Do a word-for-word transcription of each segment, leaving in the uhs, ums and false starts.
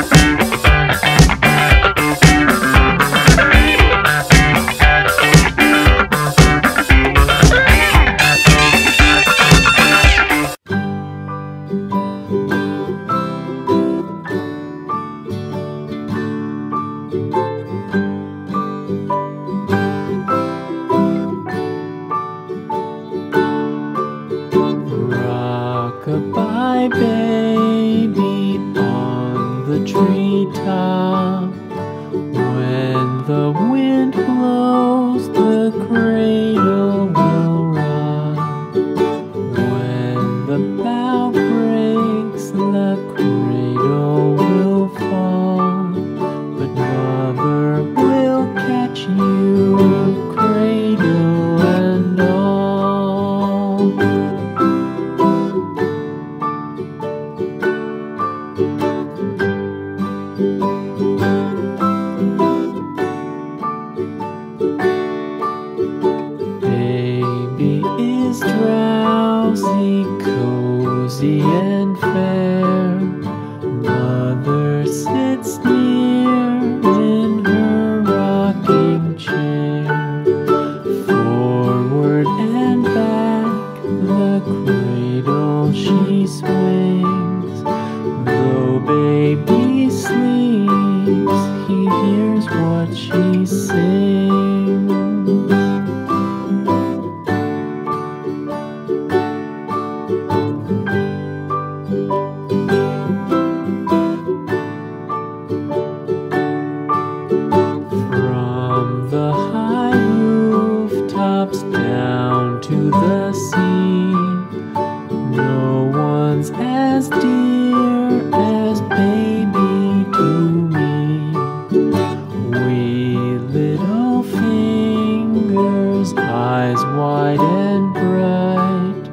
Rock-a-bye baby on the treetop. When the wind blows, the cradle will rock. When the bough breaks, the cradle will fall. But mother will catch you, cradle and all. Baby is drowsy, cozy and fair. Mother sits near in her rocking chair. Forward and back the cradle she swings. Though baby sleeps, he hears what she sings. From the high rooftops down to the sea, no one's as dear as baby to me. Wee little fingers, eyes wide and bright,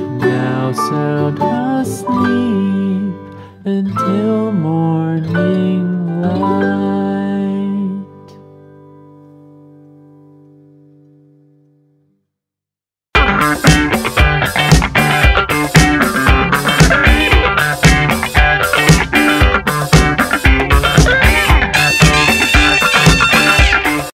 now sound asleep until morning